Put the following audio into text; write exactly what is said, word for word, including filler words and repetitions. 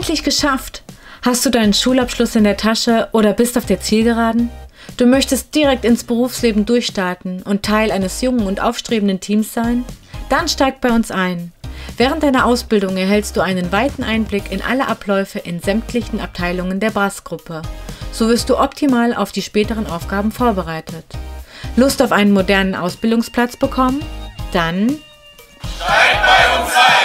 Endlich geschafft! Hast du deinen Schulabschluss in der Tasche oder bist auf der Zielgeraden? Du möchtest direkt ins Berufsleben durchstarten und Teil eines jungen und aufstrebenden Teams sein? Dann steig bei uns ein. Während deiner Ausbildung erhältst du einen weiten Einblick in alle Abläufe in sämtlichen Abteilungen der B R A S-Gruppe. So wirst du optimal auf die späteren Aufgaben vorbereitet. Lust auf einen modernen Ausbildungsplatz bekommen? Dann steig bei uns ein!